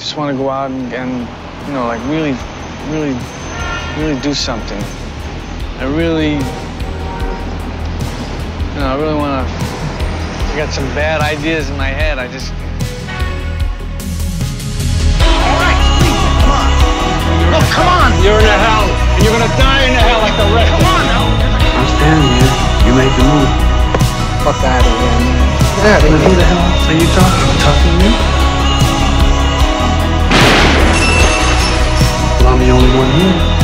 just want to go out and you know, like really do something. I really want to. I got some bad ideas in my head. I just. All right, come on. No, come on. You're in the hell, and you're gonna die in the hell like the rest. Come on now. I'm standing here. You make the move. Fuck out of here, man. Yeah, then who the hell else are you talking to me? Well, I'm the only one here.